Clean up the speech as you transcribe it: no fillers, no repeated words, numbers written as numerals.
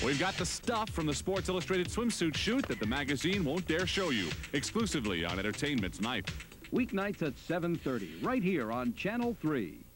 We've got the stuff from the Sports Illustrated swimsuit shoot that the magazine won't dare show you, exclusively on Entertainment Tonight. Weeknights at 7:30, right here on Channel 3.